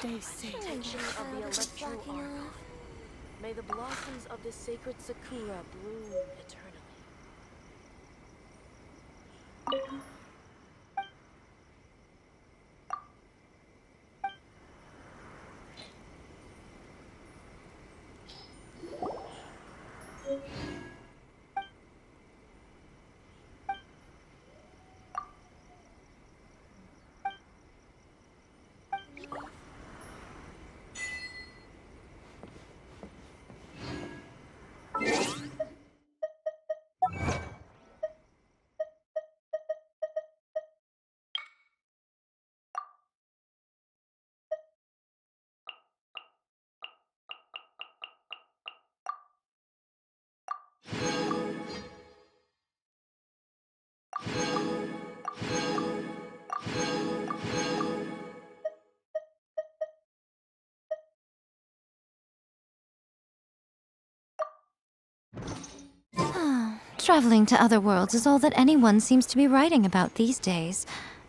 Stay safe. Attention of the Electro Arc. May the blossoms of the sacred Sakura bloom eternally. Traveling to other worlds is all that anyone seems to be writing about these days.